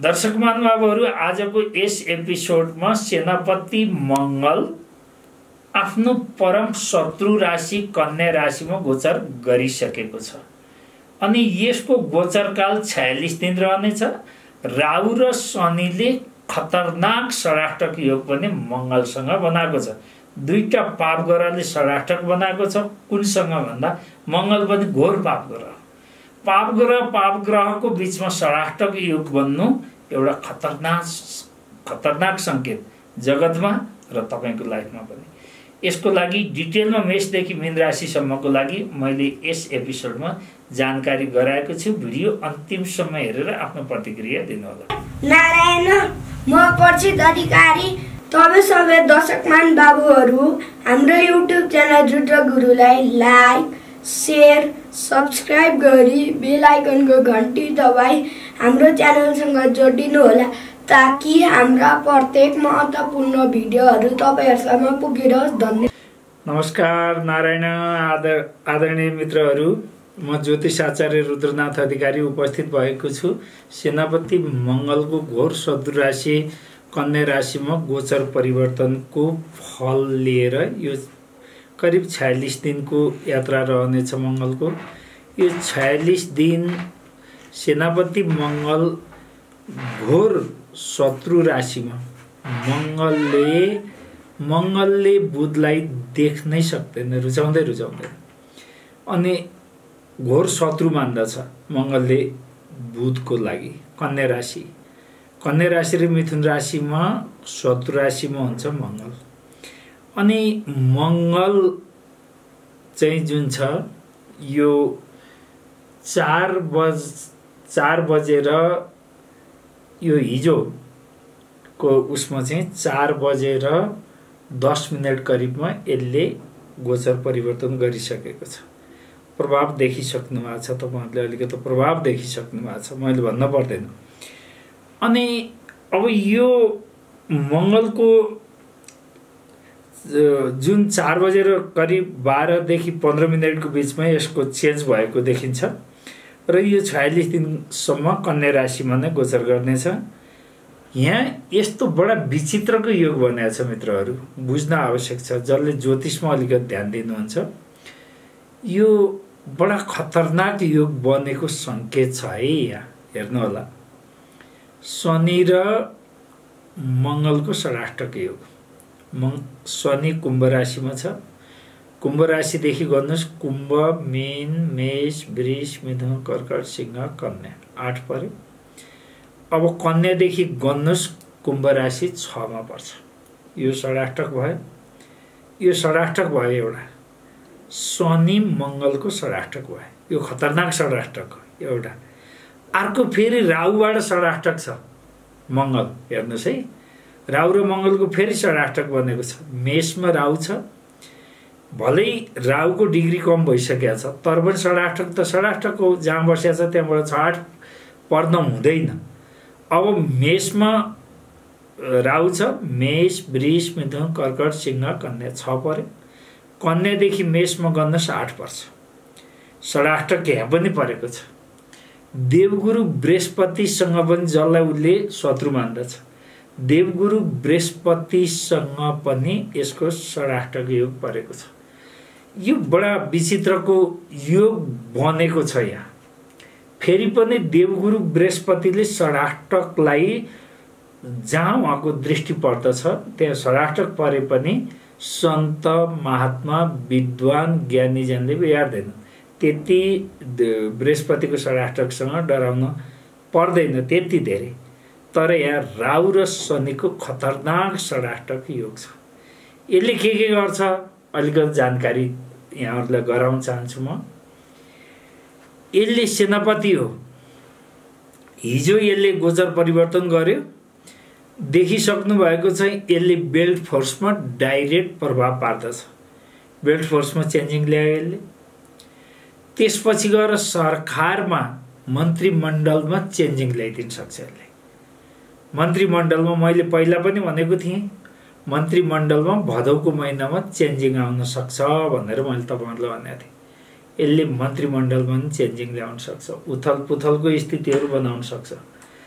दर्शक महानुभावहरू, आजको यस एपिसोडमा सेनापति मङ्गल आफ्नो परम शत्रु राशि कन्या राशिमा गोचर गरिसकेको छ अनि यसको गोचरकाल 46 दिन रहनेछ। राहु र शनिले खतरनाक षडाष्टक योग पनि मङ्गलसँग बनाएको छ। दुईटा पाप ग्रहले षडाष्टक बनाएको छ। कुनसँग भन्दा मङ्गल पनि घोर पाप ग्रह। पाप ग्रहको बीचमा षडाष्टक योग बन्नु एउटा खतरनाक संकेत जगतमा र तपाईको लाइफमा पनि। यसको लागि डिटेलमा मेषदेखि मीन राशिसम्मको लागि मैले यस एपिसोडमा जानकारी गराएको छु। भिडियो अन्तिमसम्म हेरेर आफ्नो प्रतिक्रिया दिनुहोला। नारायण, म परिचित अधिकारी। तपाईं सबै दर्शकमान बाबुहरू हाम्रो युट्युब च्यानल रुद्र गुरुलाई लाइक, शेयर, सब्स्क्राइब गरी बेल आइकनको घण्टी दबाई हाम्रो च्यानलसँग जोडिनु होला ताकि हाम्रा प्रत्येक महत्त्वपूर्ण भिडियोहरू तपाईहरुसम्म पुगोस्। धन्यवाद। नमस्कार नारायण आदरणीय मित्रहरू, म ज्योतिष आचार्य रुद्रनाथ अधिकारी उपस्थित भएको छु। सेनापति मङ्गलको घोर शत्रु राशि कन्या राशिमा गोचर परिवर्तनको फल लिएर यो करिब 46 दिनको यात्रा रहनेछ मङ्गलको। यो 46 दिन सेनापति मङ्गल घोर शत्रु राशिमा मङ्गलले बुधलाई देख्नै सक्दैन, रुचाउँदै अनि घोर शत्रु मान्दछ मङ्गलले बुधको लागि। कन्या राशि र मिथुन राशिमा शत्रु राशिमा हुन्छ मङ्गल। अनि मङ्गल चाहिँ जुन छ यो 4 बजेर यो हिजोको उसमा चाहिँ 4 बजेर 10 मिनट करिबमा यसले गोचर परिवर्तन गरिसकेको छ। प्रभाव देखिसक्नु भएको छ तपाईहरुले, अलिकति प्रभाव देखिसक्नु भएको छ, मैले भन्न पर्दैन। अनि अब यो मङ्गलको जुन 4 बजेर करिब 12 देखि 15 मिनटको बीचमा यसको चेन्ज भएको देखिन्छ र यो 46 दिनसम्म कन्या राशिमा नै गोचर गर्नेछ। यहाँ यस्तो बडा विचित्रको योग बनेको छ मित्रहरू, बुझ्न आवश्यक छ। जसले ज्योतिषमा अलिकति ध्यान दिनुहुन्छ, यो बडा खतरनाक योग बनेको संकेत छ है। यहाँ हेर्नु होला, शनि र मङ्गलको षडाष्टक योग। शनि कुम्भ राशिमा छ। कुम्भ राशिदेखि गर्नुहोस्, कुम्भ, मीन, मेष, वृष, मिथुन, कर्कट, सिंह, कन्या 8 पर्यो। अब कन्यादेखि गर्नुहोस्, कुम्भ राशि 6 मा पर्छ। यो षडाष्टक भयो। यो षडाष्टक भयो एउटा शनि मङ्गलको षडाष्टक भयो। यो खतरनाक षडाष्टक हो एउटा। अर्को फेरि राहुबाट षडाष्टक छ मङ्गल। हेर्नुहोस् है, राहु र मङ्गलको फेरि षडाष्टक बनेको छ। मेषमा राहु छ, भलै राहुको डिग्री कम भइसकेको छ तर पनि षडाष्टक त षडाष्टक हो। जहाँ बसेको छ त्यहाँबाट 6 पर्न हुँदैन। अब मेषमा राहु छ, मेष, वृष, मिथुन, कर्कट, सिंह, कन्या 6 पर्यो। कन्यादेखि मेषमा गर्नुहोस् 8 पर्छ। षडाष्टक यहाँ पनि परेको छ। देवगुरु बृहस्पतिसँग पनि, जसलाई उसले शत्रु मान्दछ, देवगुरु बृहस्पतिसँग पनि यसको षडाष्टक योग परेको छ। यो बडा विचित्रको योग बनेको छ। यहाँ फेरि पनि देवगुरु बृहस्पतिले षडाष्टकलाई जहाँ उहाँको दृष्टि पर्दछ त्यहाँ षडाष्टक परे पनि सन्त, महात्मा, विद्वान, ज्ञानीजनले बिगार्दैन। त्यति बृहस्पतिको षडाष्टकसँग डराउन पर्दैन त्यति धेरै। तर यहाँ राहु र शनिको खतरनाक षडाष्टक योग छ। यसले के गर्छ अलिकति जानकारी यहाँहरूलाई गराउन चाहन्छु म। यसले सेनापति हो। हिजो यसले गोचर परिवर्तन गर्यो, देखिसक्नु भएको छ। यसले बेल्ट फोर्समा डाइरेक्ट प्रभाव पार्दछ। बेल्ट फोर्समा चेन्जिङ ल्यायो यसले। त्यसपछि गएर सरकारमा, मन्त्रीमण्डलमा चेन्जिङ ल्याइदिन सक्छ यसले। मन्त्रीमण्डलमा मैले पहिला पनि भनेको थिएँ, मन्त्रीमण्डलमा भदौको महिनामा चेन्जिङ आउन सक्छ भनेर मैले तपाईहरुलाई भनेको थिएँ। यसले मन्त्रीमण्डलमा पनि चेन्जिङ ल्याउन सक्छ, उथल पुथलको स्थितिहरू बनाउन सक्छ।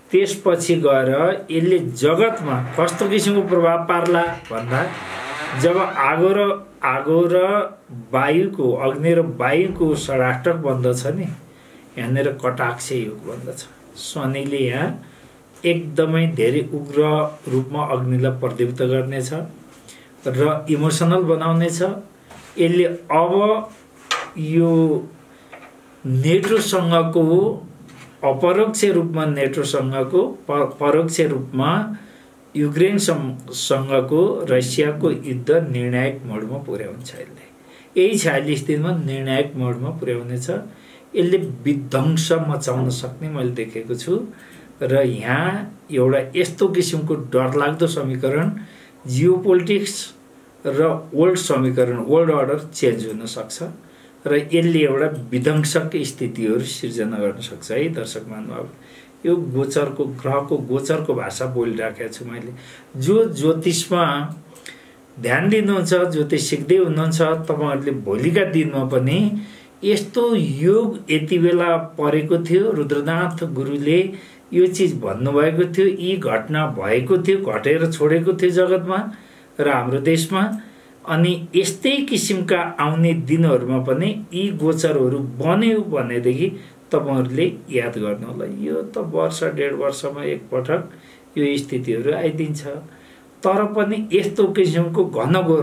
त्यसपछि गएर यसले जगतमा कस्तो किसिमको प्रभाव पार्ला भन्दा जब आगो र वायुको अग्नि र वायुको षडाष्टक बन्दछ नि, यहाँनिर कटाक्ष योग बन्दछ। शनिले यहाँ एकदमै धेरै उग्र रूपमा अग्निलाई प्रदीप्त गर्नेछ र इमोसनल बनाउनेछ। यसले अब यो नेटोसँगको अपरोक्ष रूपमा नेटोसँगको परोक्ष रूपमा युक्रेनसँगको रसियाको युद्ध निर्णायक मोडमा पुर्याउँछ। यही 46 दिनमा निर्णायक मोडमा पुर्याउनेछ। यसले विध्वंस मचाउन सक्ने मैले देखेको छु र यहाँ एउटा यस्तो किसिमको डरलाग्दो समीकरण जियोपोलिटिक्स र वर्ल्ड समीकरण वर्ल्ड अर्डर चेन्ज हुन सक्छ र यसले एउटा विध्वंसक स्थितिहरू सिर्जना गर्न सक्छ है दर्शक महानुभाव। यो गोचरको ग्रहको गोचरको भाषा बोलिराखेको छु मैले। जो ज्योतिषमा ध्यान दिनुहुन्छ, ज्योतिष सिक्दै हुनुहुन्छ, तपाईहरुले भोलिका दिनमा पनि यस्तो योग यति बेला परेको थियो, रुद्रनाथ गुरुले यो चीज भन्नुभएको थियो, यी घटना भएको थियो, घटेर छोडेको थियो जगतमा र हाम्रो देशमा। अनि यस्तै किसिमका आउने दिनहरुमा पनि यी गोचरहरू बन्यो भनेदेखि तपाईहरुले याद गर्नु होला। यो त वर्ष डेढ वर्षमा एक पटक यो स्थितिहरू आइदिन्छ। तर पनि यस्तो किसिमको घनघोर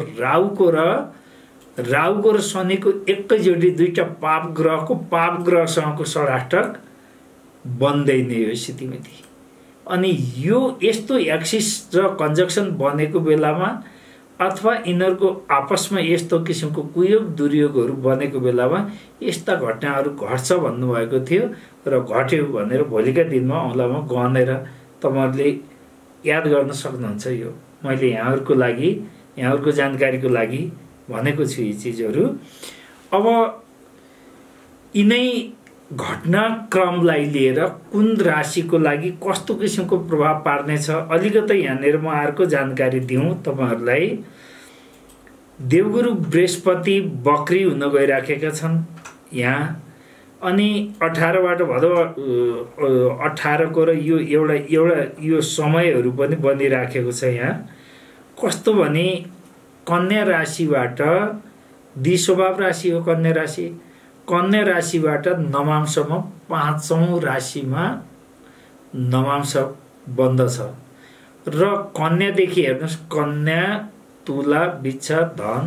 राहुको र शनिको एकैचोटि दुईटा पाप ग्रहसँगको षडाष्टक बन्दैन यो स्थितिमिति। अनि यो यस्तो एक्सिस र कन्जक्सन बनेको बेलामा अथवा यिनीहरूको आपसमा यस्तो किसिमको कुयोग दुर्योगहरू बनेको बेलामा यस्ता घटनाहरू घट्छ भन्नुभएको थियो र घट्यो भनेर भोलिका दिनमा औँलामा गनेर तपाईहरुले याद गर्न सक्नुहुन्छ। यो मैले यहाँहरुको लागि, यहाँहरुको जानकारीको लागि भनेको छु यी चीजहरू। अब यिनै घटनाक्रमलाई लिएर कुन राशिको लागि कस्तो किसिमको प्रभाव पार्नेछ अलिकति यहाँनिर म अर्को जानकारी दिउँ तपाईहरुलाई। देवगुरु बृहस्पति बकरी हुन गइराखेका छन् यहाँ। अनि 18 बाट भदौ 18 को र यो एउटा यो समयहरू पनि बनिराखेको छ यहाँ। कस्तो भने कन्या राशिबाट द्विस्वभाव राशि हो कन्या राशि। कन्या राशिबाट नमामसम्म 5औं राशिमा नमामस बन्दछ र कन्यादेखि हेर्नुस् कन्या, तुला, वृश्चिक, धन,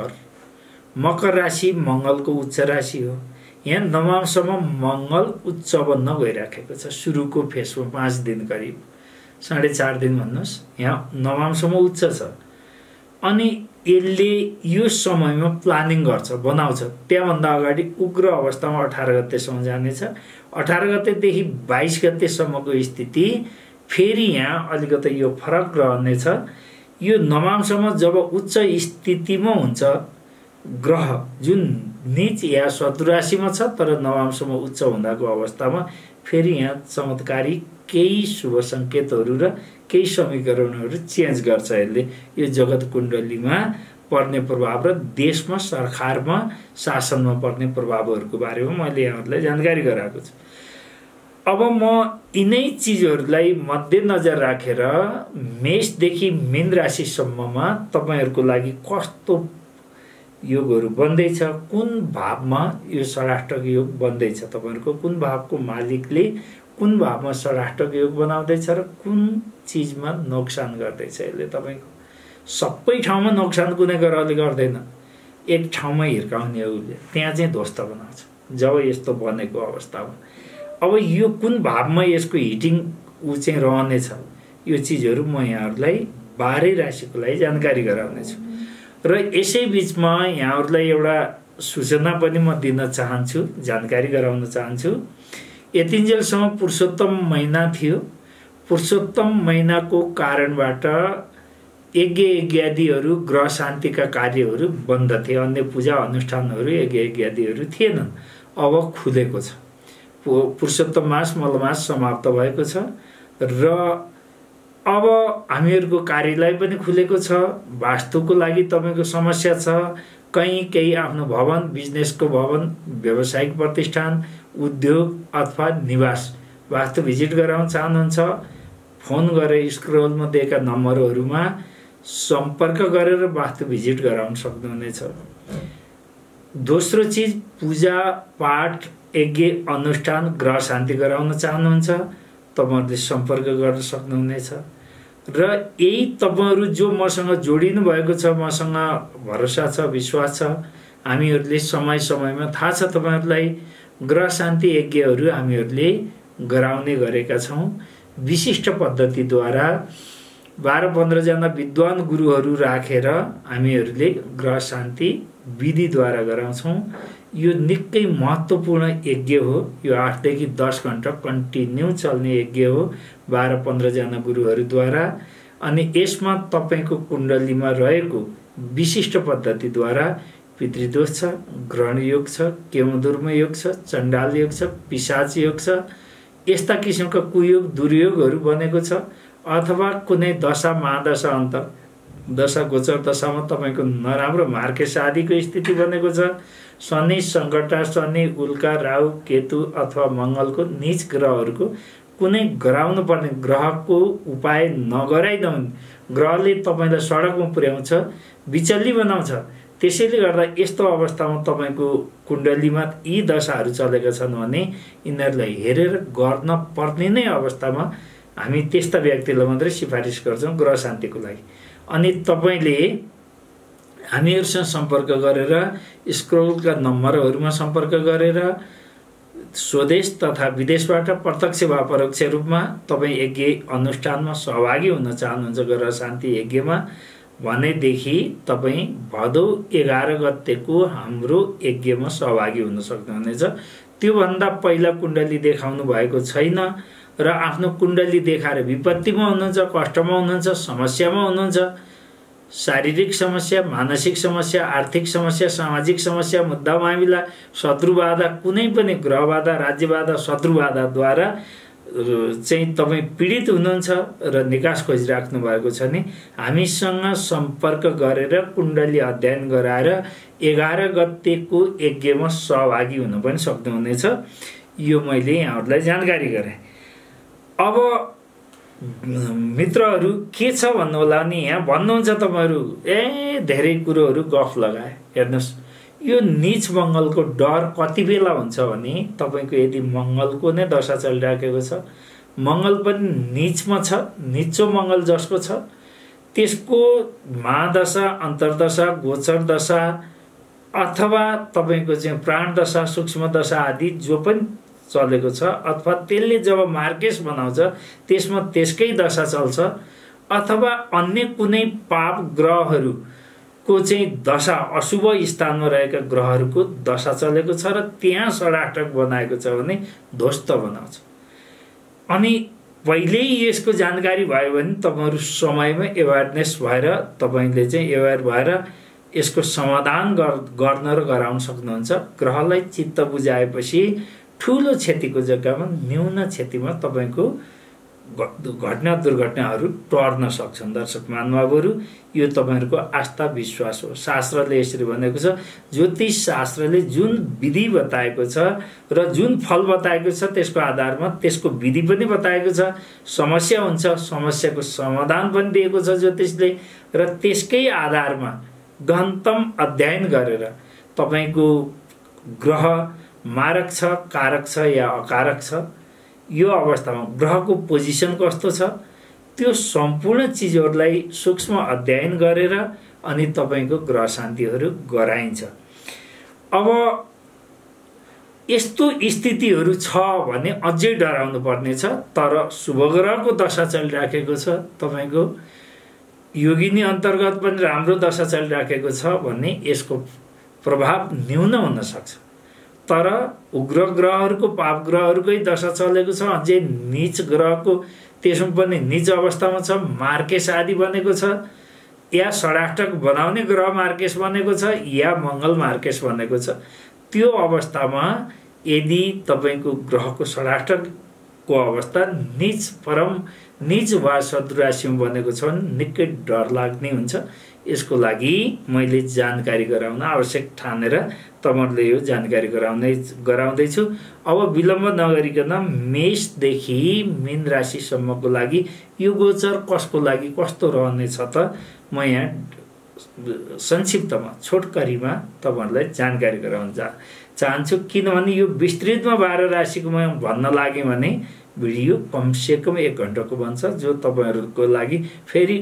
मकर राशि मंगलको उच्च राशि हो। यहाँ नमामसम्म मंगल उच्च बन्न गइराखेको छ। सुरुको फेसमा 5 दिन करिब 4.5 दिन भन्नुस् यहाँ नमामसम्म उच्च छ। अनि यसले यो समयमा प्लानिङ गर्छ, बनाउँछ। त्यहाँभन्दा अगाडि उग्र अवस्थामा 18 गतेसम्म जानेछ। 18 गतेदेखि 22 गतेसम्मको स्थिति फेरि यहाँ अलिकति यो फरक रहनेछ। यो नमामसम्म जब उच्च स्थितिमा हुन्छ ग्रह जुन नीच या शत्रुराशिमा छ तर नमामसम्म उच्च हुँदाको अवस्थामा फेरि यहाँ चमत्कारी केही शुभ संकेतहरू र केही समीकरणहरू चेन्ज गर्छ। यसले यो जगत कुण्डलीमा पर्ने प्रभाव र देशमा सरकारमा शासनमा पर्ने प्रभावहरूको बारेमा मैले यहाँहरुलाई जानकारी गराएको छु। अब म यिनै चीजहरूलाई मध्यनजर राखेर मेषदेखि मीन राशिसम्ममा तपाईहरुको लागि कस्तो योगहरू बन्दैछ, कुन भावमा यो षडाष्टक योग बन्दैछ, तपाईहरुको कुन भावको मालिकले कुन भावमा षडाष्टक योग बनाउँदैछ र कुन चीजमा नोक्सान गर्दैछ। यसले तपाईको सबै ठाउँमा नोक्सान कुनै ग्रहले गर्दैन, एक ठाउँमा हिर्काउने हो उसले, त्यहाँ चाहिँ ध्वस्त बनाउँछ जब यस्तो बनेको अवस्थामा। अब यो कुन भावमा यसको हिटिङ चाहिँ रहनेछ यो चीजहरू म यहाँहरुलाई 12 राशिको लागि जानकारी गराउने छु। र यसै बीचमा यहाँहरुलाई एउटा सूचना पनि म दिन चाहन्छु, जानकारी गराउन चाहन्छु। यतिन्जेलसम्म पुरुषोत्तम महिना थियो। पुरुषोत्तम महिनाको कारणबाट यज्ञ ग्रह शान्तिका कार्यहरू बन्द थिए। अन्य पूजा अनुष्ठानहरू यज्ञ थिएनन्। अब खुलेको छ। पुरुषोत्तम मास मलमास समाप्त भएको छ र अब हामीहरुको कार्यालय पनि खुलेको छ। वास्तुको लागि तपाईको समस्या छ, केही आफ्नो भवन, बिजनेसको भवन, व्यावसायिक प्रतिष्ठान, उद्योग अथवा निवास वास्तु भिजिट गराउन चाहनुहुन्छ फोन गरेर स्क्रोलमा दिएका नम्बरहरूमा सम्पर्क गरेर वास्तु भिजिट गराउन सक्नुहुनेछ। दोस्रो चिज पूजा पाठ यज्ञ अनुष्ठान ग्रह शान्ति गराउन चाहनुहुन्छ तपाईहरुले सम्पर्क गर्न सक्नुहुनेछ। र यही तपाईहरु जो मसँग जोडिनु भएको छ, मसँग भरोसा छ, विश्वास छ, हामीहरुले समय समयमा थाहा छ तपाईहरुलाई ग्रह शान्ति यज्ञहरू हामीहरुले गराउने गरेका छौं। विशिष्ट पद्धतिद्वारा 12-15 जना विद्वान गुरुहरू राखेर हामीहरुले ग्रह शान्ति विधिद्वारा गराउँछौं। यो निकै महत्त्वपूर्ण यज्ञ हो। यो 8 देखि 10 घण्टा कन्टिन्यू चल्ने यज्ञ हो 12-15 जना गुरुहरूद्वारा। अनि यसमा तपाईको कुण्डलीमा रहेको विशिष्ट पद्धतिद्वारा पितृदोष छ, ग्रहण योग छ, केमदुर्म योग छ, चण्डाल योग छ, पिशाच योग छ, यस्ता किसिमका कुयोग दुर्योगहरू बनेको छ। अथवा कुनै दशा महादशा अन्त दशा गोचर दशामा तपाईको नराम्रो मार्केस आदिको स्थिति बनेको छ। शनि सङ्कटा, शनि उल्का, राहु केतु अथवा मङ्गलको नीच ग्रहहरूको कुनै गराउनु पर्ने ग्रहको उपाय नगराइदा ग्रहले तपाईलाई सडकमा पुर्याउँछ, विचल्ली बनाउँछ। त्यसैले गर्दा यस्तो अवस्थामा तपाईको कुण्डलीमा यी दशाहरू चलेका छन् भने यिनीहरूलाई हेरेर गर्न पर्ने नै अवस्थामा हामी त्यस्ता व्यक्तिलाई मात्रै सिफारिस गर्छौं ग्रह शान्तिको लागि। अनि तपाईले हामीहरुसँग सम्पर्क गरेर स्क्रोलका नम्बरहरूमा सम्पर्क गरेर स्वदेश तथा विदेशबाट प्रत्यक्ष वा परोक्ष रूपमा तपाई यज्ञ अनुष्ठानमा सहभागी हुन चाहनुहुन्छ ग्रह शान्ति यज्ञमा भनेदेखि तपाई भदौ 11 गतेको हाम्रो यज्ञमा सहभागी हुन सक्नुहुनेछ। त्यो भन्दा पहिला कुण्डली देखाउनु भएको छैन र आफ्नो कुण्डली देखाएर विपत्तिमा हुनुहुन्छ, कष्टमा हुनुहुन्छ, समस्यामा हुनुहुन्छ, शारीरिक समस्या, मानसिक समस्या, आर्थिक समस्या, सामाजिक समस्या, मुद्दा मामिला, शत्रुबाधा, कुनै पनि ग्रहबाधा, राज्यबाधा, शत्रुबाधाद्वारा चाहिँ तपाई पीडित हुनुहुन्छ र निकास खोजिराख्नु भएको छ नि हामीसँग सम्पर्क गरेर कुण्डली अध्ययन गराएर 11 गतेको यज्ञमा सहभागी हुन पनि सक्नुहुनेछ। यो मैले यहाँहरुलाई जानकारी गरे। अब मित्रहरू के छ भन्नु होला नि यहाँ भन्नुहुन्छ तपाईहरु धेरै कुरोहरू गफ लगाए। हेर्नुस् यो नीच मंगलको डर कति बेला हुन्छ भने तपाईको यदि मंगलको नै दशा चलिराखेको छ, मंगल पनि नीचमा छ, नीचो मंगल जसको छ त्यसको महादशा, अन्तर्दशा, गोचर दशा अथवा तपाईको चाहिँ प्राण दशा, सूक्ष्म दशा आदि जो पनि चलेको छ अथवा त्यसले जब मार्केस बनाउँछ त्यसमा त्यसकै दशा चल्छ अथवा अन्य कुनै पाप ग्रहहरू को चाहिँ दशा अशुभ स्थानमा रहेका ग्रहहरूको दशा चलेको छ र त्यहाँ सडाटक बनाएको छ भने ध्वस्त बनाउँछ। अनि पहिल्यै यसको जानकारी भयो भने तपाईहरु समयमा अवेयरनेस भएर तपाईले चाहिँ अवेयर भएर यसको समाधान गर्न र गराउन सक्नुहुन्छ। ग्रहलाई चित्त बुझाएपछि ठूलो क्षतिको जग्गामा न्यून क्षतिमा तपाईको घटना दुर्घटनाहरू टर्न सक्छन्। दर्शक महानुभावहरू यो तपाईहरुको आस्था विश्वास हो। शास्त्रले यसरी भनेको छ, ज्योतिष शास्त्रले जुन विधि बताएको छ र जुन फल बताएको छ त्यसको आधारमा त्यसको विधि पनि बताएको छ। समस्या हुन्छ, समस्याको समाधान पनि दिएको छ ज्योतिषले र त्यसकै आधारमा गहनतम अध्ययन गरेर तपाईको ग्रह मारक छ, कारक छ या अकारक छ, यो अवस्थामा ग्रहको पोजिसन कस्तो छ त्यो सम्पूर्ण चीजहरुलाई सूक्ष्म अध्ययन गरेर अनि तपाईको ग्रह शान्तिहरू गराइन्छ। अब यस्तो स्थितिहरू छ भने अझै डराउनु पर्ने छ। तर शुभ ग्रहको दशा चलिराखेको छ, तपाईको योगिनी अन्तर्गत पनि राम्रो दशा चलिराखेको छ भने यसको प्रभाव न्यून हुन सक्छ। तर उग्र ग्रहहरूको, पाप ग्रहहरूकै दशा चलेको छ, अझै नीच ग्रहको त्यसमा पनि नीच अवस्थामा छ, मार्केस आदि बनेको छ या सडाटक बनाउने ग्रह मार्केस बनेको छ या मंगल मार्केस बनेको छ, त्यो अवस्थामा यदि तपाईको ग्रहको सडाटक को अवस्था नीच वा शत्रु राशिमा बनेको छ भने निकै डर लाग्ने हुन्छ। यसको लागि मैले जानकारी गराउन आवश्यक ठानेर तपाईहरुले यो जानकारी गराउँदैछु। अब विलम्ब नगरिकन मेषदेखि मीन राशिसम्मको लागि यो गोचर कसको लागि कस्तो रहनेछ त म यहाँ संक्षिप्तमा छोटकरीमा तपाईहरुलाई जानकारी गराउन चाहन्छु। किनभने यो विस्तृतमा 12 राशिको म भन्न लागे भने भिडियो कमसेकम 1 घण्टाको बन्छ, जो तपाईहरुको लागि फेरि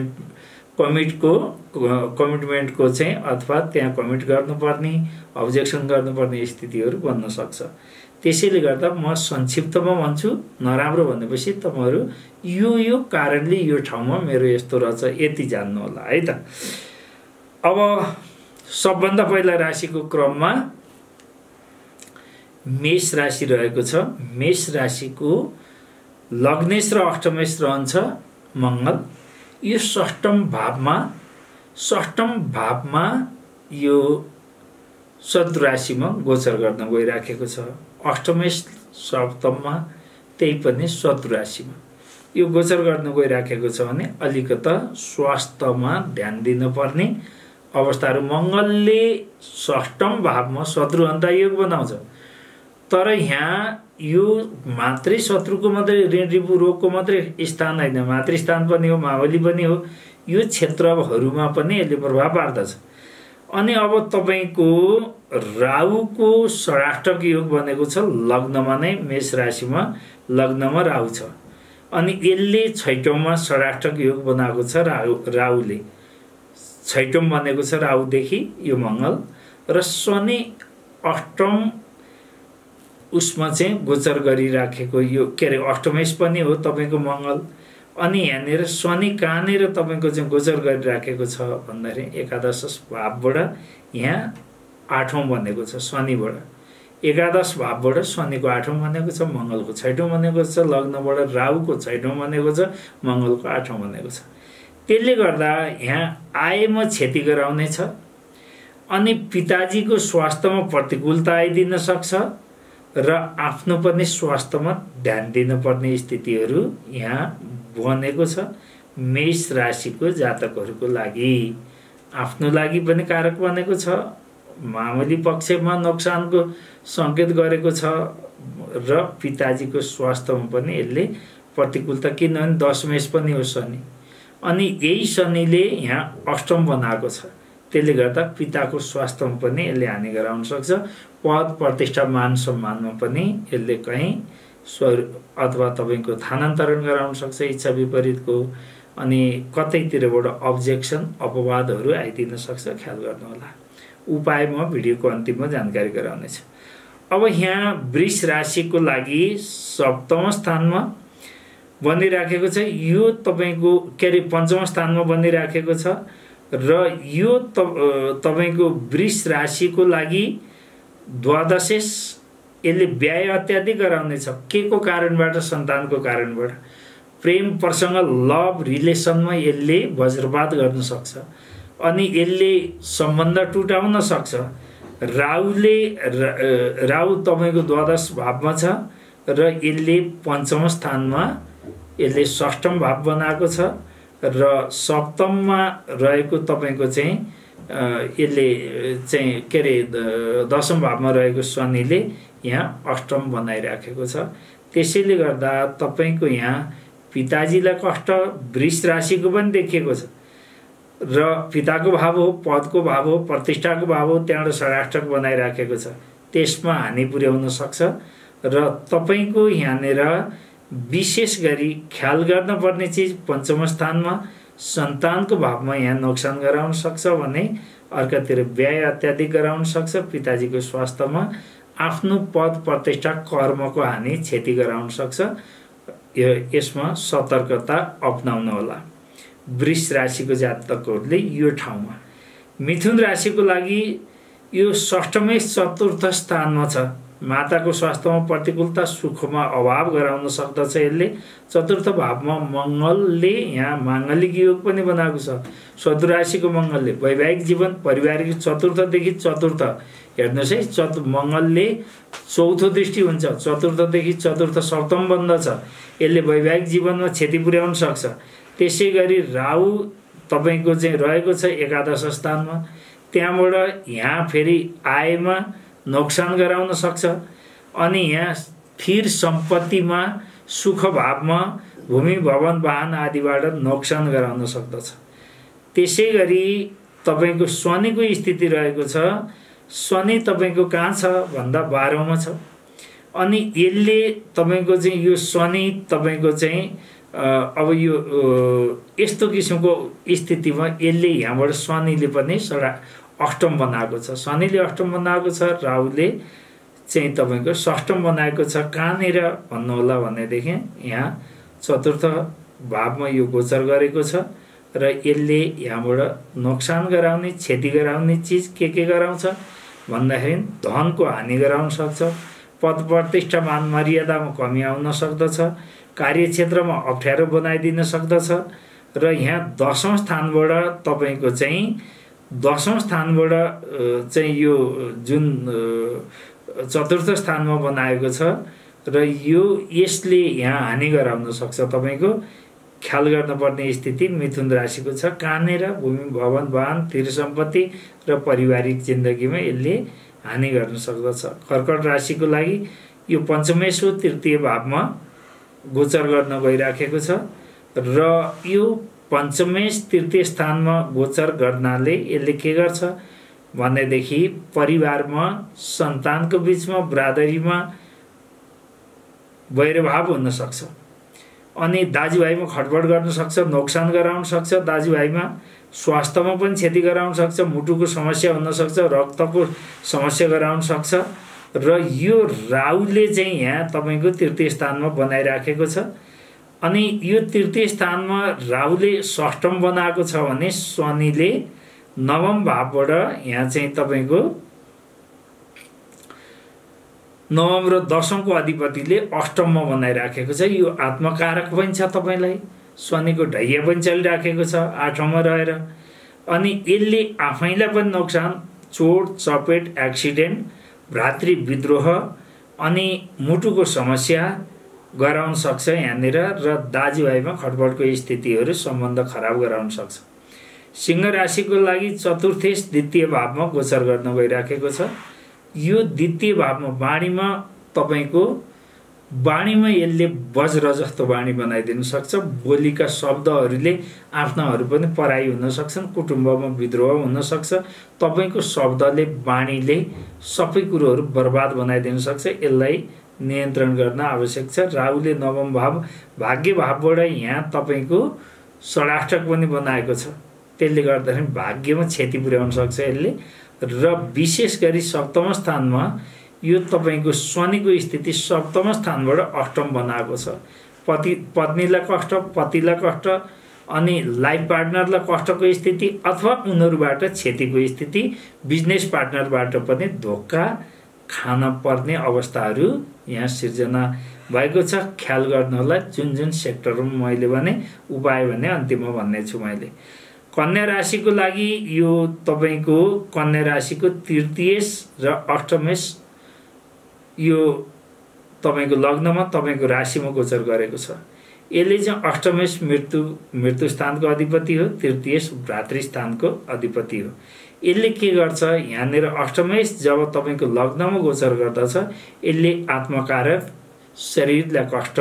कमिटमेन्टको चाहिँ अथवा त्यहाँ कमिट गर्नुपर्ने अब्जेक्सन गर्नुपर्ने स्थितिहरू बन्न सक्छ। त्यसैले गर्दा म संक्षिप्तमा भन्छु। नराम्रो भनेपछि तपाईहरु यो कारणले यो ठाउँमा मेरो यस्तो रहेछ यति जान्नु होला है त। अब सबभन्दा पहिला राशिको क्रममा मेष राशि रहेको छ। मेष राशिको लग्नेश र अष्टमेश रहन्छ मंगल। यो षष्ठम भावमा यो शत्रु राशिमा गोचर गर्न गइराखेको छ। अष्टमेश सप्तममा त्यही पनि शत्रु राशिमा यो गोचर गर्न गइराखेको छ भने अलिकता स्वास्थ्यमा ध्यान दिनुपर्ने अवस्थाहरू। मंगलले षष्ठम भावमा शत्रु योग बनाउँछ, तर यहाँ यो मात्रै शत्रुको मात्रै ऋण रिपु रोगको मात्रै स्थान होइन, मातृ स्थान पनि हो, मावली पनि हो। यो क्षेत्रहरूमा पनि यसले प्रभाव पार्दछ। अनि अब तपाईको राहुको षडाष्टक योग बनेको छ लग्नमा नै, मेष राशिमा लग्नमा राहु छ। अनि यसले छैटौंमा षडाष्टक योग बनाएको छ। राहुले छैटौं बनेको छ राहुदेखि यो मंगल, र शनि अष्टम उसमा चाहिँ गोचर गरिराखेको यो के अरे अष्टमेश पनि हो तपाईको मंगल। अनि यहाँनिर शनि कहाँनिर तपाईको चाहिँ गोचर गरिराखेको छ भन्दाखेरि एकादश भावबाट यहाँ आठौं बनेको छ शनिबाट। एकादश भावबाट शनिको आठौं बनेको छ, मंगलको छैटौं बनेको छ, लग्नबाट राहुको छैटौं बनेको छ, मंगलको आठौं बनेको छ। त्यसले गर्दा यहाँ आयमा क्षति गराउने छ। अनि पिताजीको स्वास्थ्यमा प्रतिकूलता आइदिन सक्छ र आफ्नो पनि स्वास्थ्यमा ध्यान दिनुपर्ने स्थितिहरू यहाँ बनेको छ। मेष राशिको जातकहरूको लागि आफ्नो लागि पनि कारक बनेको छ, मामूली पक्षमा नोक्सानको संकेत गरेको छ र पिताजीको स्वास्थ्यमा पनि यसले प्रतिकूलता, किनभने 10 मेष पनि हो शनि। अनि यही शनिले यहाँ अष्टम बनाएको छ। त्यसले गर्दा पिताको स्वास्थ्यमा पनि यसले हानि गराउन सक्छ। पद प्रतिष्ठा मान सम्मानमा पनि यसले कहीं अथवा तपाईको स्थानान्तरण गराउन सक्छ इच्छा विपरीतको। अनि कतैतिरबाट अब्जेक्सन अपवादहरू आइदिन सक्छ, ख्याल गर्नु होला। उपाय म भिडियोको अन्तिममा जानकारी गराउनेछु। अब यहाँ वृष राशिको लागि सप्तम स्थानमा बनिराखेको छ। यो तपाईको के अरे पंचम स्थानमा बनिराखेको छ र यो तपाईको वृष राशिको लागि द्वादशेश यसले व्यय अत्याधिक गराउने छ। के को कारणबाट? सन्तानको कारणबाट। प्रेम प्रसंग लभ रिलेसनमा यसले वज्रपात गर्न सक्छ अनि यसले सम्बन्ध टुटाउन सक्छ। राहु तपाईको द्वादश भावमा छ र यसले पंचम स्थानमा यसले षष्ठम भाव बनाएको छ र सप्तममा रहेको तपाईको चाहिँ यसले चाहिँ के अरे दशम भावमा रहेको शनिले यहाँ अष्टम बनाइराखेको छ। त्यसैले गर्दा तपाईको यहाँ पिताजीलाई कष्ट वृष राशिको पनि देखिएको छ र पिताको भाव हो, पदको भाव हो, प्रतिष्ठाको भाव हो, त्यहाँबाट षडाष्टक बनाइराखेको छ। त्यसमा हानि पुर्याउन सक्छ र तपाईको यहाँनिर विशेष गरी ख्याल गर्नुपर्ने चीज पंचम स्थानमा सन्तानको भावमा यहाँ नोक्सान गराउन सक्छ भने अर्कातिर व्यय अत्याधिक गराउन सक्छ। पिताजीको स्वास्थ्यमा आफ्नो पद प्रतिष्ठा कर्मको हानि क्षति गराउन सक्छ। यसमा सतर्कता अपनाउन होला वृष राशिको जातकहरूले यो ठाउँमा। मिथुन राशिको लागि यो षष्ठमै चतुर्थ स्थानमा छ माताको स्वास्थ्यमा प्रतिकूलता, सुखमा अभाव गराउन सक्दछ। यसले चतुर्थ भावमा मङ्गलले यहाँ माङ्गलिक योग पनि बनाएको छ। स्वतु राशिको मङ्गलले वैवाहिक जीवन, पारिवारिक चतुर्थदेखि चतुर्थ हेर्नुहोस् है, मङ्गलले चौथो दृष्टि हुन्छ, चतुर्थदेखि चतुर्थ सप्तम बन्दछ। यसले वैवाहिक जीवनमा क्षति पुर्याउन सक्छ। त्यसै गरी राहु तपाईँको चाहिँ रहेको छ एकादश स्थानमा, त्यहाँबाट यहाँ फेरि आयमा नोक्सान गराउन सक्छ। अनि यहाँ स्थिर सम्पत्तिमा, सुख भावमा, भूमि भवन वाहन आदिबाट नोक्सान गराउन सक्दछ। त्यसै गरी तपाईँको शनिको स्थिति रहेको छ। शनि तपाईँको कहाँ छ भन्दा 12औंमा छ। अनि यसले तपाईँको चाहिँ यो शनि तपाईँको चाहिँ अब यो यस्तो किसिमको स्थितिमा यसले यहाँबाट शनिले पनि अष्टम बनाएको छ। शनिले अष्टम बनाएको छ, राहुले चाहिँ तपाईँको षष्ठम बनाएको छ। कहाँनिर भन्नुहोला भनेदेखि यहाँ चतुर्थ भावमा यो गोचर गरेको छ र यसले यहाँबाट नोक्सान गराउने, क्षति गराउने चिज के गराउँछ भन्दाखेरि धनको हानि गराउन सक्छ, पद प्रतिष्ठा मान मर्यादामा कमी आउन सक्दछ, कार्यक्षेत्रमा अप्ठ्यारो बनाइदिन सक्दछ। र यहाँ 10औं स्थानबाट तपाईँको चाहिँ 10औं स्थानबाट चाहिँ यो जुन चतुर्थ स्थानमा बनाएको छ र यसले यहाँ हानि गराउन सक्छ। तपाईँको ख्याल गर्नुपर्ने स्थिति मिथुन राशिको छ। कहाँनिर भूमि भवन वाहन स्थिर सम्पत्ति र पारिवारिक जिन्दगीमा यसले हानि गर्न सक्दछ। कर्कट राशिको लागि यो पञ्चमेश्वर तृतीय भावमा गोचर गर्न गइराखेको छ र यो पञ्चमेश तृतीय स्थानमा गोचर गर्नाले यसले के गर्छ भनेदेखि परिवारमा, सन्तानको बीचमा, ब्रादरीमा वैरभाव हुन सक्छ। अनि दाजुभाइमा खटपट गर्न सक्छ, नोक्सान गराउन सक्छ। दाजुभाइमा स्वास्थ्यमा पनि क्षति गराउन सक्छ, मुटुको समस्या हुन सक्छ, रक्तको समस्या गराउन सक्छ। र यो राहुले चाहिँ यहाँ तपाईँको तृतीय स्थानमा बनाइराखेको छ। अनि यो तृतीय स्थानमा राहुले षष्ठम बनाएको छ भने शनिले नवम भावबाट यहाँ चाहिँ तपाईँको नवम र 10औंको अधिपतिले अष्टममा बनाइराखेको छ। यो आत्मकारक पनि छ तपाईँलाई। शनिको ढैया पनि चलिराखेको छ 8औंमा रहेर। अनि यसले आफैलाई पनि नोक्सान, चोट चपेट, एक्सिडेन्ट, भ्रातृ विद्रोह अनि मुटुको समस्या गराउन सक्छ यहाँनिर। र दाजुभाइमा खटपटको स्थितिहरू सम्बन्ध खराब गराउन सक्छ। सिंह राशिको लागि चतुर्थेश द्वितीय भावमा गोचर गर्न गइराखेको छ। यो द्वितीय भावमा वाणीमा तपाईँको वाणीमा यसले वज्र जस्तो वाणी बनाइदिन सक्छ। बोलीका शब्दहरूले आफ्नाहरू पनि पराई हुन सक्छन्, कुटुम्बमा विद्रोह हुन सक्छ। तपाईँको शब्दले, वाणीले सबै कुरोहरू बर्बाद बनाइदिन सक्छ। यसलाई नियन्त्रण गर्न आवश्यक छ। राहुले नवम भाव भाग्य भावबाट यहाँ तपाईँको षडाष्टक पनि बनाएको छ। त्यसले गर्दाखेरि भाग्यमा क्षति पुर्याउन सक्छ यसले। र विशेष गरी सप्तम स्थानमा यो तपाईँको शनिको स्थिति सप्तम स्थानबाट अष्टम बनाएको छ। पत्नीलाई कष्ट, पतिलाई कष्ट, अनि लाइफ पार्टनरलाई कष्टको स्थिति अथवा उनीहरूबाट क्षतिको स्थिति, बिजनेस पार्टनरबाट पनि धोका खान पर्ने अवस्थाहरू यहाँ सिर्जना भएको छ। ख्याल गर्नुहोला जुन जुन सेक्टरमा मैले भने उपाय भने अन्तिममा भन्ने छु मैले। कन्या राशिको लागि यो तपाईँको कन्या राशिको तृतीयेश र अष्टमेश यो तपाईँको लग्नमा, तपाईँको राशिमा गोचर गरेको छ। यसले चाहिँ अष्टमेश मृत्यु स्थानको अधिपति हो, तृतीयेश भ्रातृ स्थानको अधिपति हो। यसले के गर्छ यहाँनिर अष्टमेश जब तपाईँको लग्नमा गोचर गर्दछ यसले आत्मकारक, शरीरलाई कष्ट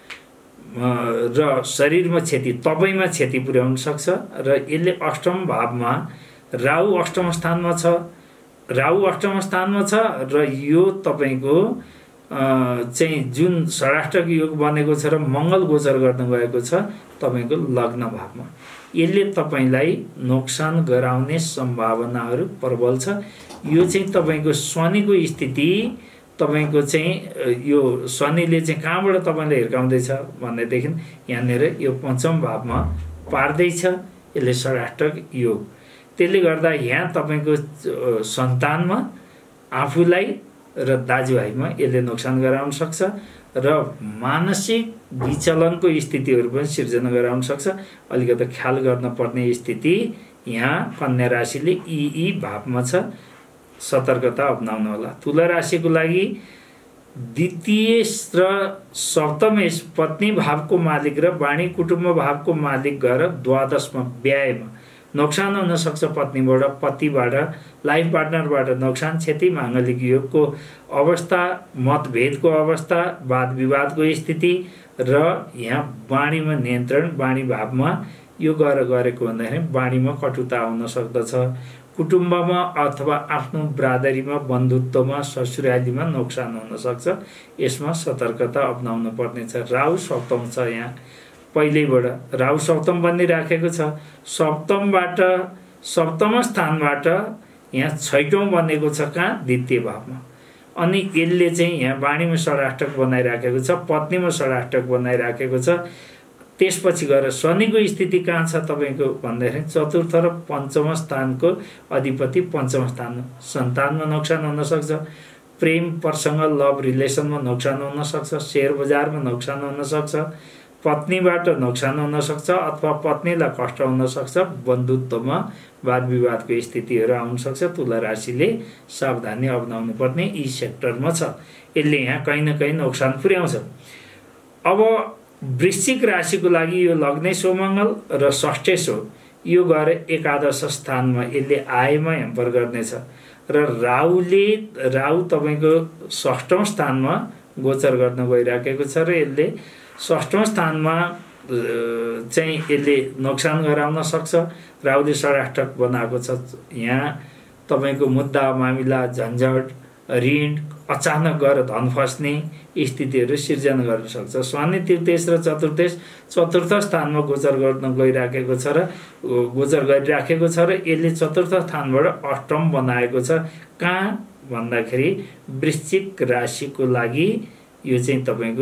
र शरीरमा क्षति, तपाईँमा क्षति पुर्याउन सक्छ। र यसले अष्टम भावमा राहु अष्टम स्थानमा छ। राहु अष्टम स्थानमा छ र यो तपाईँको चाहिँ जुन षडाष्टक योग बनेको छ र मङ्गल गोचर गर्न गएको छ तपाईँको लग्न भावमा, यसले तपाईँलाई नोक्सान गराउने सम्भावनाहरू प्रबल छ। यो चाहिँ तपाईँको शनिको स्थिति, तपाईँको चाहिँ यो शनिले चाहिँ कहाँबाट तपाईँलाई हिर्काउँदैछ भनेदेखि यहाँनिर यो पञ्चम भावमा पार्दैछ। यसले षडाष्टक योग, त्यसले गर्दा यहाँ तपाईँको सन्तानमा आफूलाई र दाजुभाइमा यसले नोक्सान गराउन सक्छ र मानसिक विचलनको स्थितिहरू पनि सिर्जना गराउन सक्छ। अलिकति ख्याल गर्न पर्ने स्थिति यहाँ कन्या राशिले यी भावमा छ, सतर्कता अपनाउनु होला। तुला राशिको लागि द्वितीय र सप्तमेश पत्नी भावको मालिक र वाणी कुटुम्ब भावको मालिक गएर द्वादशमा व्ययमा नोक्सान हुन सक्छ। पत्नीबाट, पतिबाट, लाइफ पार्टनरबाट नोक्सान, क्षति, माङ्गलिक योगको अवस्था, मतभेदको अवस्था, वाद विवादको स्थिति र यहाँ वाणीमा नियन्त्रण, वाणी भावमा यो गरेको भन्दाखेरि वाणीमा कटुता आउन सक्दछ। कुटुम्बमा अथवा आफ्नो ब्रादरीमा, बन्धुत्वमा, ससुरालीमा नोक्सान हुन सक्छ। यसमा सतर्कता अपनाउनु पर्नेछ। राहु सप्तम छ, यहाँ पहिल्यैबाट राहु सप्तम बनिराखेको छ। सप्तम स्थानबाट यहाँ 6औं बनेको छ, कहाँ? द्वितीय भावमा। अनि यसले चाहिँ यहाँ वाणीमा षडाष्टक बनाइराखेको छ, पत्नीमा षडाष्टक बनाइराखेको छ। त्यसपछि गएर शनिको स्थिति कहाँ छ तपाईँको भन्दाखेरि चतुर्थ र पञ्चम स्थानको अधिपति पञ्चम स्थान, सन्तानमा नोक्सान हुन सक्छ। प्रेम प्रसङ्ग, लभ रिलेसनमा नोक्सान हुन सक्छ। शेयर बजारमा नोक्सान हुन सक्छ। पत्नीबाट नोक्सान हुन सक्छ अथवा पत्नीलाई कष्ट हुन सक्छ। बन्धुत्वमा वाद विवादको स्थितिहरू आउन सक्छ। तुला राशिले सावधानी अपनाउनु पर्ने यी सेक्टरमा छ। यसले यहाँ कहीँ न कहीँ नोक्सान पुर्याउँछ। अब वृश्चिक राशिको लागि यो लग्नेश हो मङ्गल र षष्ठेश हो, यो गएर एकादश स्थानमा यसले आयमा ह्याम्पर गर्नेछ। र राहु तपाईँको 6औं स्थानमा गोचर गर्न गइराखेको छ र यसले 6औं स्थानमा चाहिँ यसले नोक्सान गराउन सक्छ। राहुले षडाष्टक बनाएको छ। यहाँ तपाईँको मुद्दा मामिला, झन्झट, ऋण, अचानक गएर धन फस्ने स्थितिहरू सिर्जना गर्न सक्छ। शनि तृतीयेश र चतुर्थ स्थानमा गोचर गर्न गइराखेको छ र यसले चतुर्थ स्थानबाट अष्टम बनाएको छ। कहाँ भन्दाखेरि वृश्चिक राशिको लागि यो चाहिँ तपाईँको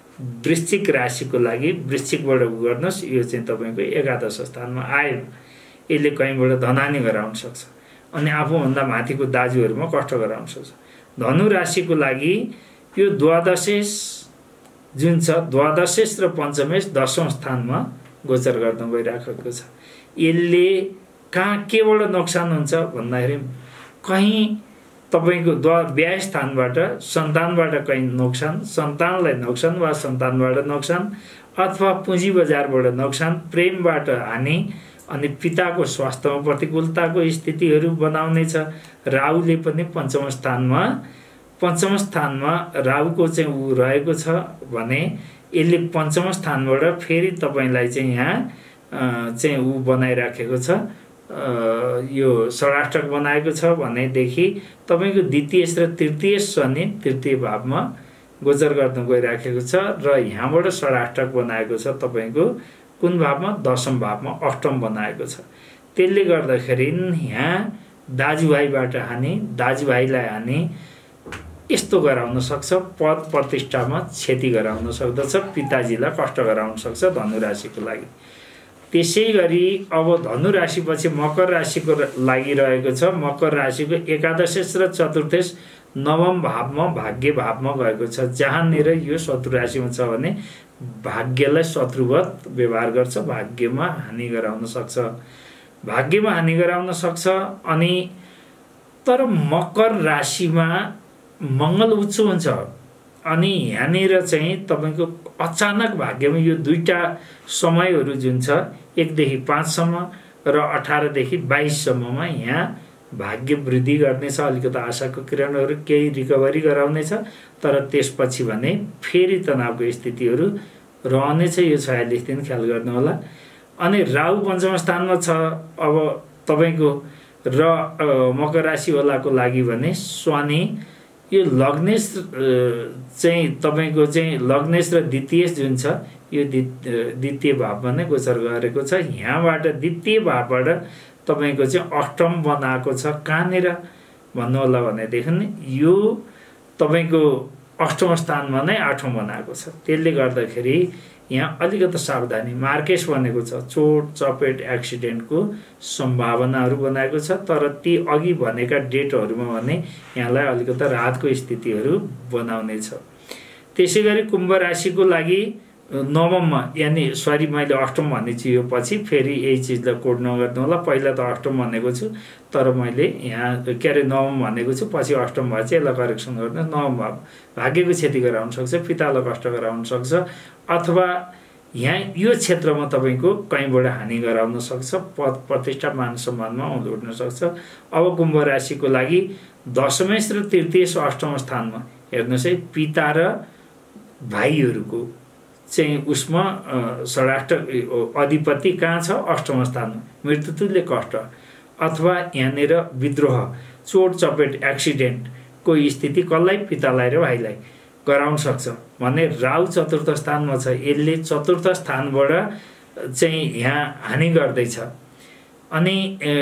वृश्चिकबाट गर्नुहोस्, यो चाहिँ तपाईँको एकादश स्थानमा आयो। यसले कहीँबाट धनहानि गराउन सक्छ अनि आफूभन्दा माथिको दाजुहरूमा कष्ट गराउन सक्छ। धनु राशिको लागि यो द्वादशेश जुन छ, द्वादशेश र पञ्चमेश 10औं स्थानमा गोचर गर्न गइराखेको छ। यसले कहाँ केबाट नोक्सान हुन्छ भन्दाखेरि कहीँ तपाईँको व्यय स्थानबाट, सन्तानबाट कहीँ नोक्सान, सन्तानलाई नोक्सान वा सन्तानबाट नोक्सान अथवा पुँजी बजारबाट नोक्सान, प्रेमबाट हानि अनि पिताको स्वास्थ्यमा प्रतिकूलताको स्थितिहरू बनाउनेछ। राहुले पनि पञ्चम स्थानमा राहुको चाहिँ ऊ रहेको छ भने यसले पञ्चम स्थानबाट फेरि तपाईँलाई चाहिँ यहाँ चाहिँ ऊ बनाइराखेको छ, यो षडाष्टक बनाएको छ भनेदेखि तपाईँको द्वितीय र तृतीय शनि तृतीय भावमा गोचर गर्न गइराखेको छ र यहाँबाट षडाष्टक बनाएको छ तपाईँको कुन भावमा? 10औं भावमा अष्टम बनाएको छ। त्यसले गर्दाखेरि यहाँ दाजुभाइबाट हानि, दाजुभाइलाई हानि यस्तो गराउन सक्छ। पद प्रतिष्ठामा क्षति गराउन सक्दछ, पिताजीलाई कष्ट गराउन सक्छ धनु राशिको लागि। त्यसै गरी अब धनु राशिपछि मकर राशिको लागि रहेको छ। मकर राशिको एकादशेश र चतुर्थेश नवम भावमा, भाग्य भावमा गएको छ। जहाँनिर यो शत्रु राशिमा छ भने भाग्यलाई शत्रुवत व्यवहार गर्छ, भाग्यमा हानि गराउन सक्छ, अनि तर मकर राशिमा मङ्गल उच्च हुन्छ अनि यहाँनिर चाहिँ तपाईँको अचानक भाग्यमा यो दुईटा समयहरू जुन छ 1 देखि 5 सम्म र 18 देखि 22 सम्ममा यहाँ भाग्य वृद्धि गर्नेछ। अलिकति आशाको किरणहरू, केही रिकभरी गराउनेछ, तर त्यसपछि भने फेरि तनावको स्थितिहरू रहनेछ। यो 46 दिन ख्याल गर्नु होला। अनि राहु पञ्चम स्थानमा छ। अब तपाईँको र मकर राशिवालाको लागि भने शनि यो लग्नेश चाहिँ तपाईँको चाहिँ लग्नेश र द्वितीय जुन छ यो द्वितीय भावमा नै गोचर गरेको छ। यहाँबाट द्वितीय भावबाट तपाईँको चाहिँ अष्टम बनाएको छ। कहाँनिर भन्नु होला भनेदेखि यो तपाईँको अष्टम स्थानमा नै 8औं बनाएको छ। त्यसले गर्दाखेरि यहाँ अलिकति सावधानी मार्केस भनेको छ चोट चपेट एक्सिडेन्टको सम्भावनाहरू बनाएको छ, तर ती अघि भनेका डेटहरूमा भने यहाँलाई अलिकति राहतको स्थितिहरू बनाउने छ। त्यसै गरी कुम्भ राशिको लागि नवममा यानि सरी मैले अष्टम भन्ने छु, यो पछि फेरि यही चिजलाई कोड नगर्नु होला। पहिला त अष्टम भनेको छु तर मैले यहाँ के अरे नवम भनेको छु, पछि अष्टम भए चाहिँ यसलाई करेक्सन गर्नुहोस्। नवम भाव भाग्यको क्षति गराउन सक्छ, पितालाई कष्ट गराउन सक्छ, अथवा यहाँ यो क्षेत्रमा तपाईँको कहीँबाट हानि गराउन सक्छ, पद प्रतिष्ठा मान सम्मानमा औँलो उठ्न सक्छ। अब कुम्भ राशिको लागि दशमेश र तृतीयेश अष्टम स्थानमा हेर्नुहोस् है, पिता र भाइहरूको चाहिँ उसमा षडाष्टक अधिपति कहाँ छ? अष्टम स्थानमा। मृत्युतुल्य कष्ट अथवा यहाँनिर विद्रोह, चोट चपेट एक्सिडेन्टको स्थिति कसलाई? पितालाई र भाइलाई गराउन सक्छ भने राहु चतुर्थ स्थानमा छ। यसले चतुर्थ स्थानबाट चाहिँ यहाँ हानि गर्दैछ। अनि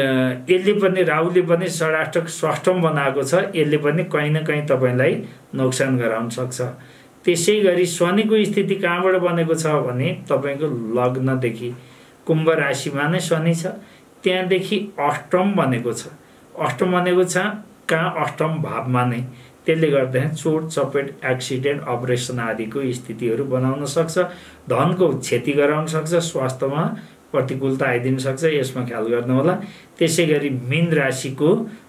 यसले पनि राहुले पनि षडाष्टक षष्ठम बनाएको छ, यसले पनि कहीँ न कहीँ तपाईँलाई नोक्सान गराउन सक्छ। त्यसै गरी शनिको स्थिति कहाँबाट बनेको छ भने तपाईँको लग्नदेखि कुम्भ राशिमा नै शनि छ, त्यहाँदेखि अष्टम बनेको छ। अष्टम बनेको छ कहाँ? अष्टम भावमा नै। त्यसले गर्दाखेरि चोट चपेट एक्सिडेन्ट अपरेसन आदिको स्थितिहरू बनाउन सक्छ, धनको क्षति गराउन सक्छ, स्वास्थ्यमा प्रतिकूलता आइदिन सक्छ, यसमा ख्याल गर्नु होला। त्यसै गरी मीन राशिको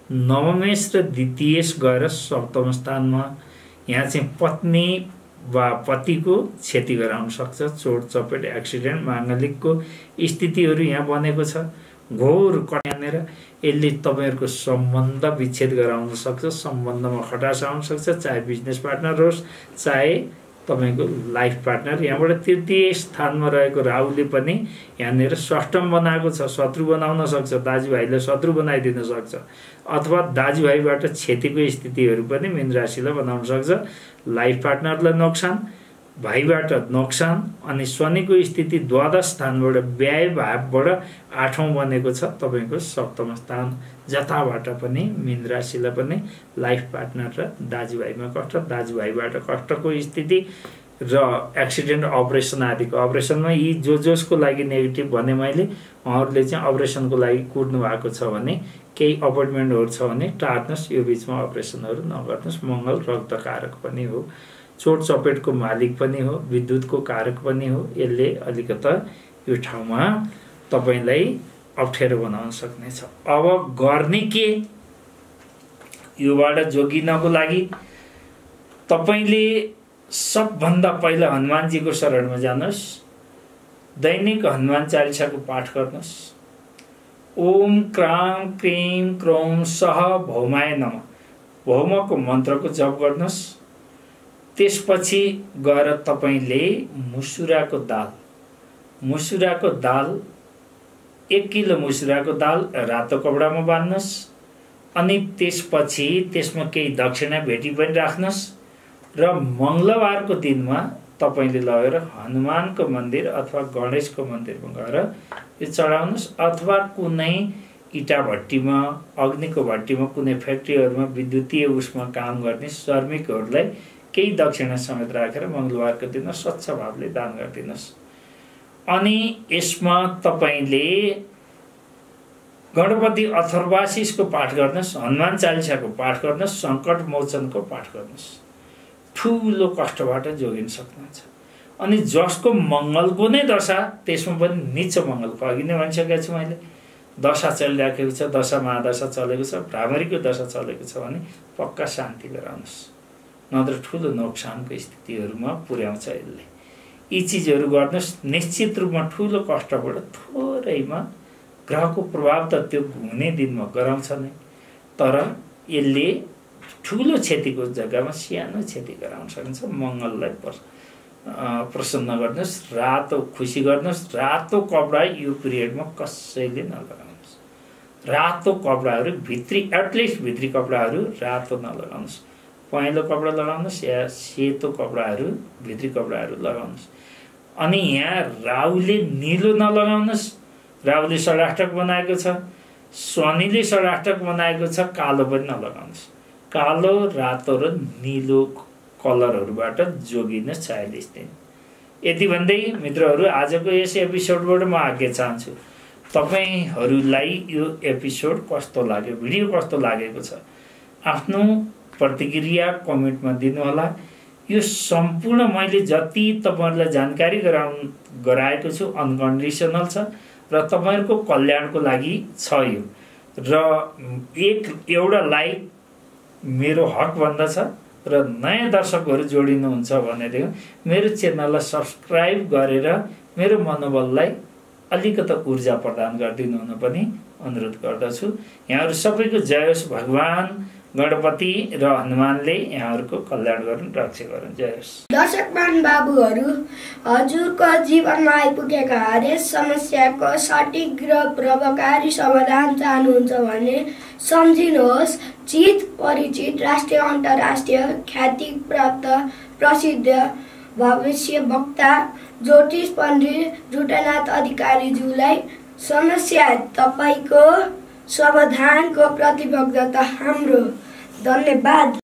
नवमेश र द्वितीयेश गएर सप्तम स्थानमा यहाँ चाहिँ पत्नी वा पतिको क्षति गराउन सक्छ, चोट चपेट एक्सिडेन्ट माङ्गलिकको स्थितिहरू यहाँ बनेको छ। घोर कट्यानेर यसले तपाईँहरूको सम्बन्ध विच्छेद गराउन सक्छ, सम्बन्धमा खटास आउन सक्छ, चाहे बिजनेस पार्टनर होस् चाहे तपाईँको लाइफ पार्टनर। यहाँबाट तृतीय स्थानमा रहेको राहुले पनि यहाँनिर षष्ठम बनाएको छ, शत्रु बनाउन सक्छ, दाजुभाइलाई शत्रु बनाइदिन सक्छ, अथवा दाजुभाइबाट क्षतिको स्थितिहरू पनि मीन राशिलाई बनाउन सक्छ। लाइफ पार्टनरलाई नोक्सान, भाइबाट नोक्सान। अनि शनिको स्थिति द्वादश स्थानबाट व्यय भावबाट आठौँ बनेको छ तपाईँको सप्तम स्थान, जताबाट पनि मीन राशिलाई पनि लाइफ पार्टनर र दाजुभाइमा कष्ट, दाजुभाइबाट कष्टको स्थिति र एक्सिडेन्ट अपरेसन आदिको। अपरेसनमा यी जसको लागि नेगेटिभ भने मैले, उहाँहरूले चाहिँ अपरेसनको लागि कुर्नु भएको छ भने केही अपोइन्टमेन्टहरू छ भने टार्नुहोस्, यो बिचमा अपरेसनहरू नगर्नुहोस्। मङ्गल रक्तकारक पनि हो, चोट चपेटको मालिक पनि हो, विद्युतको कारक पनि हो। यसले अलिकता यो ठाउँमा तपाईँलाई अप्ठ्यारो बनाउन सक्नेछ। अब गर्ने के योबाट जोगिनको लागि? तपाईँले सबभन्दा पहिला हनुमानजीको शरणमा जानुहोस्, दैनिक हनुमान चालिसाको पाठ गर्नुहोस्। ओम क्राम क्रीम क्रोम सह भौमाय नमः भौमको मन्त्रको जप गर्नुहोस्। त्यसपछि गएर तपाईँले मुसुराको दाल 1 किलो मुसुराको दाल रातो कपडामा बान्नुहोस्। अनि त्यसपछि त्यसमा केही दक्षिणा भेटी पनि राख्नुहोस् र मङ्गलबारको दिनमा तपाईँले लगेर हनुमानको मन्दिर अथवा गणेशको मन्दिरमा गएर यो चढाउनुहोस्, अथवा कुनै इटा भट्टीमा, अग्निको भट्टीमा, कुनै फ्याक्ट्रीहरूमा विद्युतीय उसमा काम गर्ने श्रमिकहरूलाई केही दक्षिणा समेत राखेर मङ्गलबारको दिनमा स्वच्छ भावले दान गरिदिनुहोस्। अनि यसमा तपाईँले गणपति अथर्वाशीषको पाठ गर्नुहोस्, हनुमान चालिसाको पाठ गर्नुहोस्, सङ्कट मोचनको पाठ गर्नुहोस्। ठुलो कष्टबाट जोगिन सक्नुहुन्छ। अनि जसको मङ्गलको नै दशा, त्यसमा पनि निच मङ्गलको अघि नै भनिसकेको छु मैले, दशा चलिराखेको छ, दशा महादशा चलेको छ, भ्रामरीको दशा चलेको छ भने पक्का शान्ति गराउनुहोस्, नत्र ठुलो नोक्सानको स्थितिहरूमा पुर्याउँछ यसले। यी चिजहरू गर्नुहोस्, निश्चित रूपमा ठुलो कष्टबाट थोरैमा ग्रहको प्रभाव त त्यो हुने दिनमा गराउँछ नै, तर यसले ठुलो क्षतिको जग्गामा सानो क्षति गराउन सकिन्छ। मङ्गललाई प्रसन्न गर्नुहोस्, रातो खुसी गर्नुहोस्। रातो कपडा यो पिरियडमा कसैले नलगाउनुहोस्। रातो कपडाहरू भित्री, एटलिस्ट भित्री कपडाहरू रातो नलगाउनुहोस्। पहेँलो कपडा लगाउनुहोस् या सेतो कपडाहरू, भित्री कपडाहरू लगाउनुहोस्। अनि यहाँ राहुले निलो नलगाउनुहोस्, राहुले षडाष्टक बनाएको छ, शनिले षडाष्टक बनाएको छ, कालो पनि नलगाउनुहोस्। कालो, रातो र निलो कलरहरूबाट जोगिनुहोस् 46 दिन। यति भन्दै मित्रहरू आजको यस एपिसोडबाट म आज्ञा चाहन्छु। तपाईहरूलाई यो एपिसोड कस्तो लाग्यो, भिडियो कस्तो लागेको छ, आफ्नो प्रतिक्रिया कमेन्टमा दिनुहोला। यो सम्पूर्ण मैले जति तपाईहरुलाई जानकारी गराएको छु अनकन्डिसनल छ र तपाईहरुको कल्याणको लागि छ यो। र एउटा लाइक मेरो हक भन्दछ र नयाँ दर्शकहरू जोडिनुहुन्छ भनेदेखि मेरो च्यानललाई सब्स्क्राइब गरेर मेरो मनोबललाई अलिकति ऊर्जा प्रदान गरिदिनु हुन पनि अनुरोध गर्दछु। यहाँहरु सबैको जय होस्। भगवान गणपति र हनुमानले यहाँहरुको कल्याण गरून्, रक्षा गरून्। जय होस्। दर्शकमान बाबुहरू, हजुरको जीवनमा आइपुगेका हरेक समस्याको सठिक र प्रभावकारी समाधान चाहनुहुन्छ भने सम्झिनुहोस्। चित परिचित राष्ट्रिय अन्तर्राष्ट्रिय ख्याति प्राप्त प्रसिद्ध भविष्य वक्ता ज्योतिष पण्डित जुटनाथ अधिकारीज्यूलाई समस्या तपाईको समाधानको प्रतिबद्धता हाम्रो। धन्यवाद।